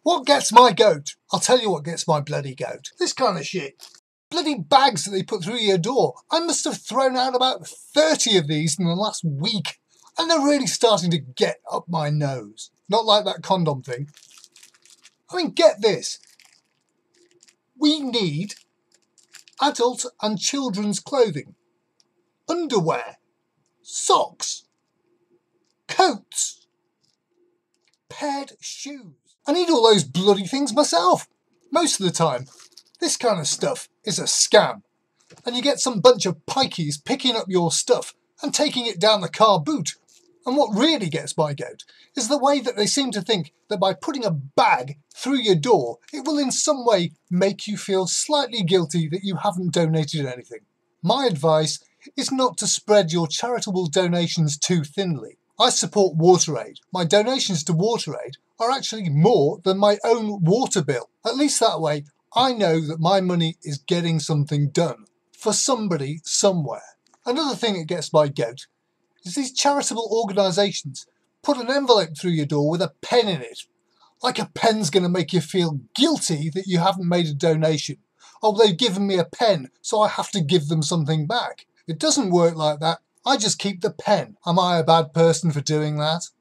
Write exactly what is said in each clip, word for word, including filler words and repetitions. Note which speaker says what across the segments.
Speaker 1: What gets my goat? I'll tell you what gets my bloody goat. This kind of shit. Bloody bags that they put through your door. I must have thrown out about thirty of these in the last week. And they're really starting to get up my nose. Not like that condom thing. I mean, get this. We need adult and children's clothing. Underwear. Socks. Coats. Paired shoes. I need all those bloody things myself. Most of the time. This kind of stuff is a scam. And you get some bunch of pikeys picking up your stuff and taking it down the car boot. And what really gets my goat is the way that they seem to think that by putting a bag through your door, it will in some way make you feel slightly guilty that you haven't donated anything. My advice is not to spread your charitable donations too thinly. I support WaterAid. My donations to WaterAid are actually more than my own water bill. At least that way, I know that my money is getting something done for somebody somewhere. Another thing that gets my goat is these charitable organisations put an envelope through your door with a pen in it. Like a pen's going to make you feel guilty that you haven't made a donation. Oh, they've given me a pen, so I have to give them something back. It doesn't work like that. I just keep the pen. Am I a bad person for doing that?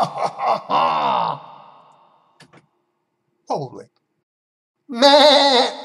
Speaker 1: Probably. Meh.